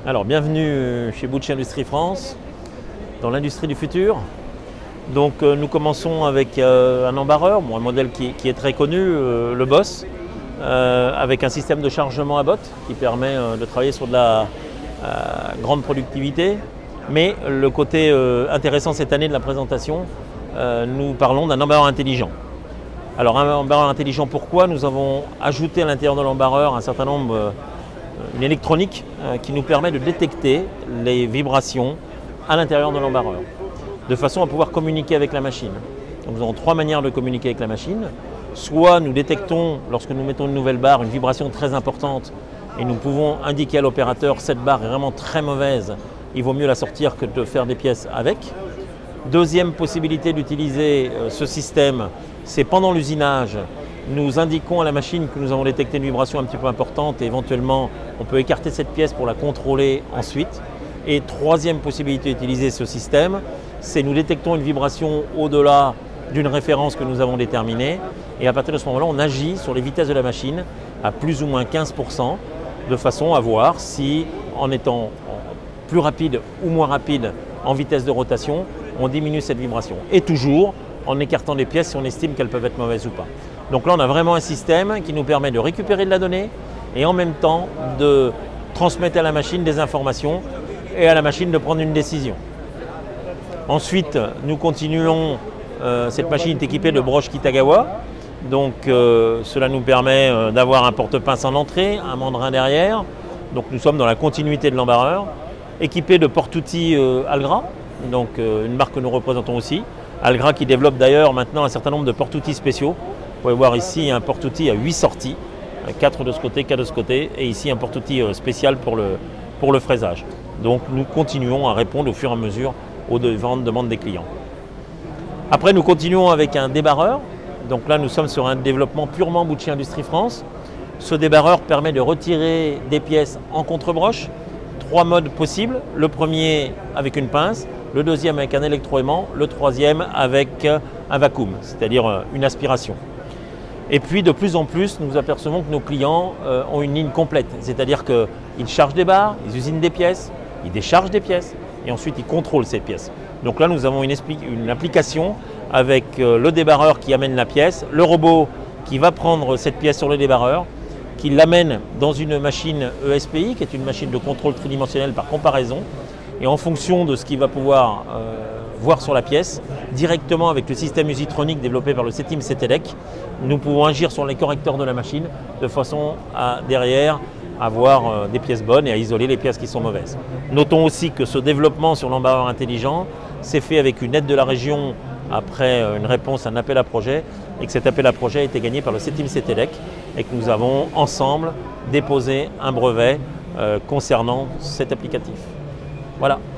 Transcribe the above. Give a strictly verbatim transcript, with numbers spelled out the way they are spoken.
Alors, bienvenue chez Bucci Industrie France, dans l'industrie du futur. Donc, euh, nous commençons avec euh, un embarreur, bon, un modèle qui, qui est très connu, euh, le Boss, euh, avec un système de chargement à botte qui permet euh, de travailler sur de la euh, grande productivité. Mais le côté euh, intéressant cette année de la présentation, euh, nous parlons d'un embarreur intelligent. Alors, un embarreur intelligent, pourquoi? Nous avons ajouté à l'intérieur de l'embarreur un certain nombre euh, une électronique euh, qui nous permet de détecter les vibrations à l'intérieur de l'embarreur, de façon à pouvoir communiquer avec la machine. Donc, nous avons trois manières de communiquer avec la machine. Soit nous détectons, lorsque nous mettons une nouvelle barre, une vibration très importante et nous pouvons indiquer à l'opérateur cette barre est vraiment très mauvaise, il vaut mieux la sortir que de faire des pièces avec. Deuxième possibilité d'utiliser euh, ce système, c'est pendant l'usinage. Nous indiquons à la machine que nous avons détecté une vibration un petit peu importante et éventuellement on peut écarter cette pièce pour la contrôler ensuite. Et troisième possibilité d'utiliser ce système, c'est nous détectons une vibration au-delà d'une référence que nous avons déterminée et à partir de ce moment-là, on agit sur les vitesses de la machine à plus ou moins quinze pour cent de façon à voir si en étant plus rapide ou moins rapide en vitesse de rotation, on diminue cette vibration. Et toujours en écartant les pièces si on estime qu'elles peuvent être mauvaises ou pas. Donc là, on a vraiment un système qui nous permet de récupérer de la donnée et en même temps de transmettre à la machine des informations et à la machine de prendre une décision. Ensuite, nous continuons, euh, cette machine est équipée de broches Kitagawa. Donc euh, cela nous permet euh, d'avoir un porte-pince en entrée, un mandrin derrière. Donc nous sommes dans la continuité de l'embarreur. Équipé de porte-outils euh, Algra, donc euh, une marque que nous représentons aussi. Algra qui développe d'ailleurs maintenant un certain nombre de porte-outils spéciaux. Vous pouvez voir ici un porte-outil à huit sorties, quatre de ce côté, quatre de ce côté, et ici un porte-outil spécial pour le, pour le fraisage. Donc nous continuons à répondre au fur et à mesure aux différentes demandes des clients. Après, nous continuons avec un débarreur. Donc là, nous sommes sur un développement purement Bucci Industrie France. Ce débarreur permet de retirer des pièces en contre-broche. Trois modes possibles. Le premier avec une pince, le deuxième avec un électroaimant, le troisième avec un vacuum, c'est-à-dire une aspiration. Et puis de plus en plus, nous apercevons que nos clients euh, ont une ligne complète, c'est-à-dire qu'ils chargent des barres, ils usinent des pièces, ils déchargent des pièces et ensuite ils contrôlent ces pièces. Donc là, nous avons une, une application avec euh, le débarreur qui amène la pièce, le robot qui va prendre cette pièce sur le débarreur, qui l'amène dans une machine E S P I, qui est une machine de contrôle tridimensionnel par comparaison, et en fonction de ce qu'il va pouvoir euh, voir sur la pièce, directement avec le système usitronique développé par le CETIM CETELEC, nous pouvons agir sur les correcteurs de la machine de façon à, derrière, avoir euh, des pièces bonnes et à isoler les pièces qui sont mauvaises. Notons aussi que ce développement sur l'embarreur intelligent s'est fait avec une aide de la région après euh, une réponse à un appel à projet et que cet appel à projet a été gagné par le CETIM CETELEC et que nous avons ensemble déposé un brevet euh, concernant cet applicatif. Voilà.